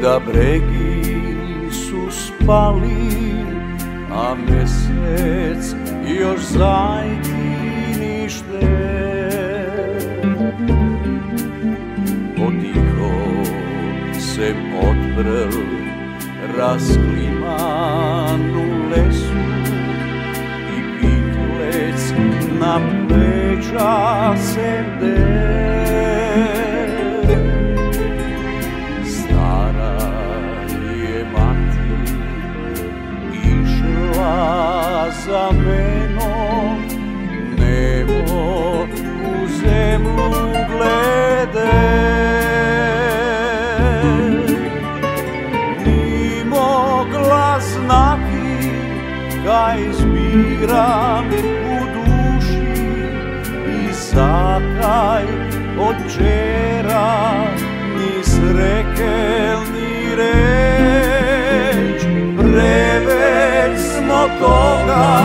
da bregi su spali, a mesec još zajti nište. Potiho se odprl rasklimanu lesu i piklec na pleća sede. Stara je mati išla za menom, nebo u zemlju glede. Ni mogla znati kaj zbiram u duši i zakaj od včera ni srekel ni reč. Preveč smo toga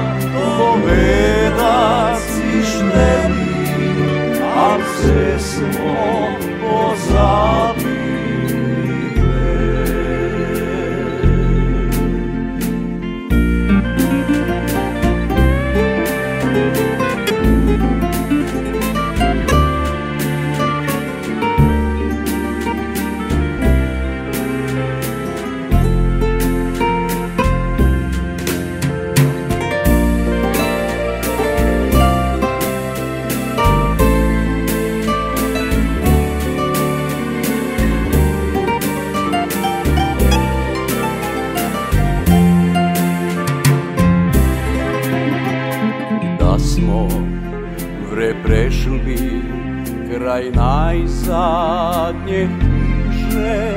povedat si šteli, a vse smo pozabili. Smo vre prešli kraj najzadnje hiše,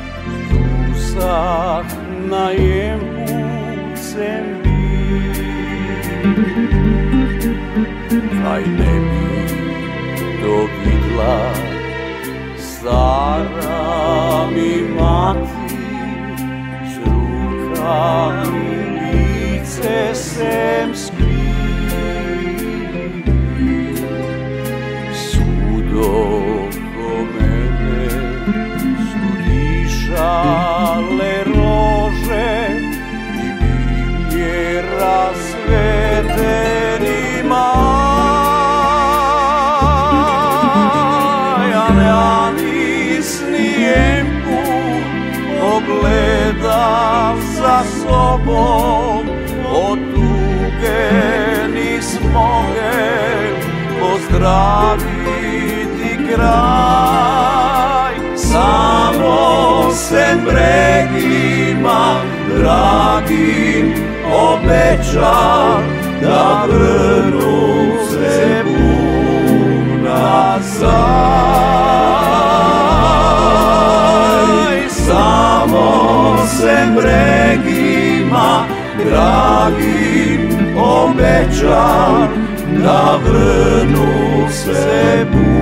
susah na jem pucem bi. Kaj ne bi to vidla stara mi mati, s rukami lice sem skri. Oko mene su dišale rože i bilje rasveteni maj. Ja nis nijem put pogledam za sobom, od tuge nis mogel pozdraviti kraj. Samo sem bregima dragim obećam da vrnu se pun nazaj. Samo sem bregima dragim obećam da vrnu se pun